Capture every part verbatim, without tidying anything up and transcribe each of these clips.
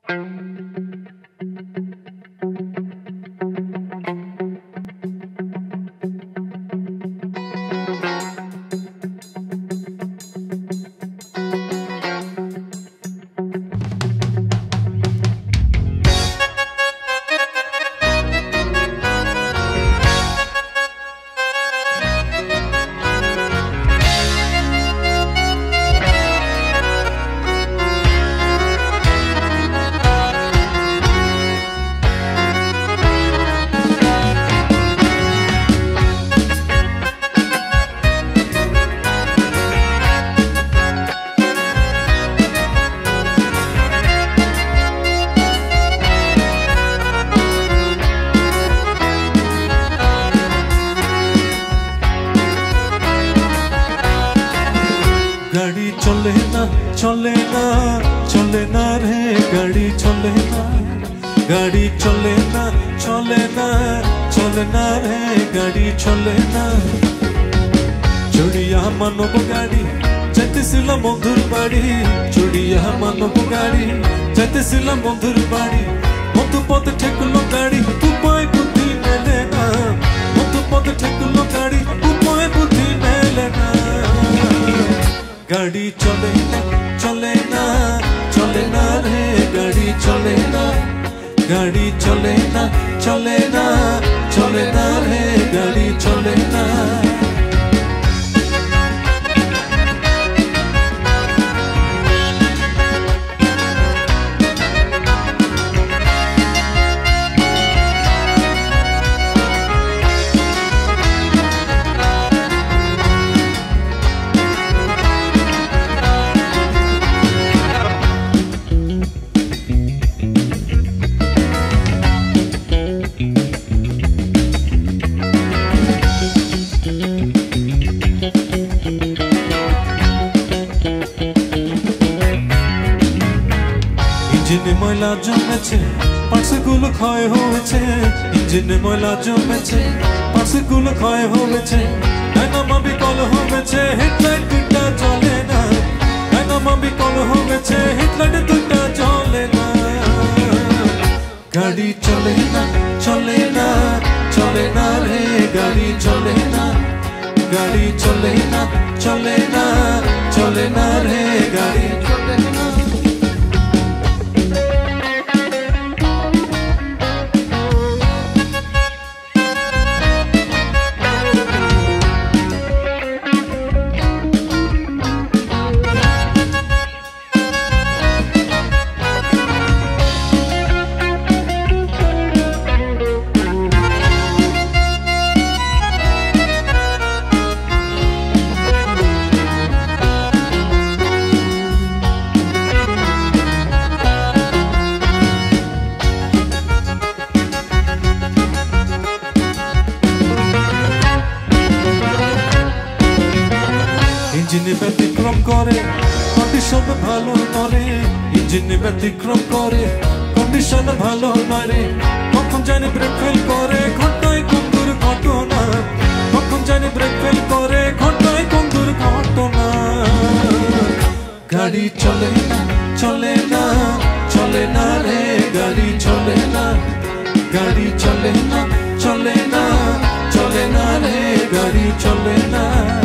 गाड़ी चले ना चले ना चले ना रे गाड़ी चले ना गाड़ी चले ना चले ना चले ना रे गाड़ी चले ना चुड़िया मानव गाड़ी যেতেছিল বন্ধুর বাড়ি চুড়িয়া মানব গাড়ি যেতেছিল বন্ধুর বাড়ি মতো পথে ঠেকলো গাড়ি উপায় বুদ্ধি মেলে না মতো পথে ঠেকলো গাড়ি উপায় বুদ্ধি মেলে না गाड़ी चले ना चले ना चले ना रे गाड़ी चले ना गाड़ी चले ना चले ना चले ना रे गाड़ी चले ना इंजिने मैला जमेছে পার্টসগুলো ক্ষয় হয়েছে ইঞ্জিনে ময়লা জমেছে পার্টসগুলো ক্ষয় হয়েছে ডায়নামো বিকল হয়েছে হেডলাইট দুটো জ্বলে না ডায়নামো বিকল হয়েছে হেডলাইট দুটো জ্বলে না গাড়ি চলে না চলে না চলে না রে গাড়ি চলে না গাড়ি চলে না চলে না চলে না রে গাড়ি চলে না इंजिने व्यतिक्रम करे कंडीशन भालो नरे इंजिने व्यतिक्रम करे कंडीशन भालो नरे कखन जाने ब्रेक फेल करे घंटाय कोन दुर्घटना कखन जाने ब्रेक फेल करे घंटाय कोन दुर्घटना गाड़ी चले ना चले ना चले ना रे गाड़ी चले ना गाड़ी चले ना चले ना चले ना रे गाड़ी चले ना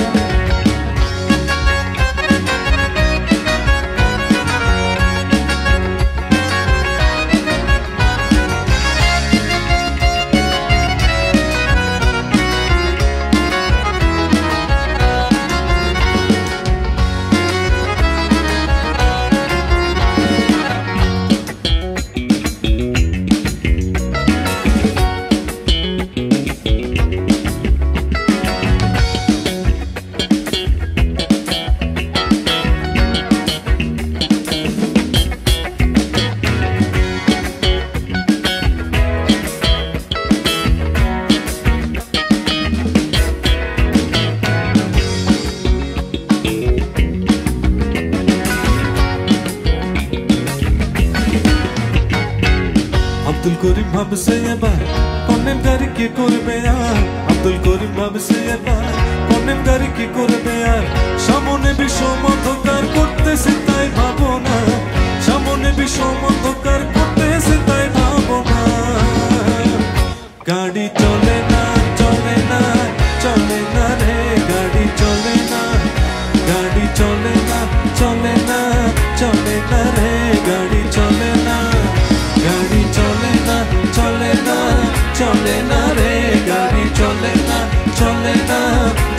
আব্দুল করিম ভাবছে এবার কন্নেম গাড়ি কি করবে আর আব্দুল করিম ভাবছে এবার কন্নেম গাড়ি কি করবে আর সামনে বিষম অন্ধকার করতেছে তাই ভাবো না সামনে বিষম অন্ধকার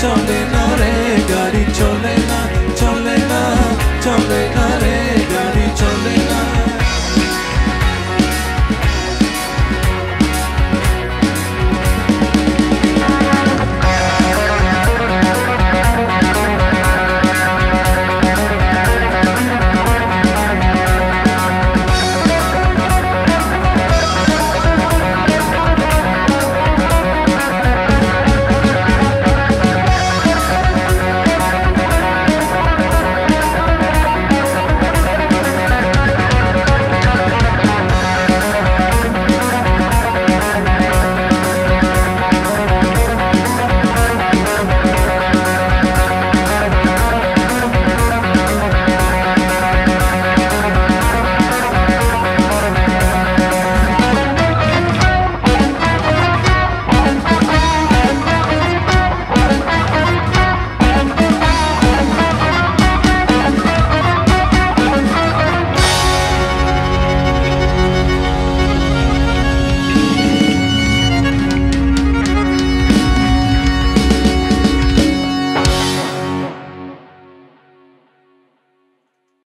চলে না রে গাড়ি চলে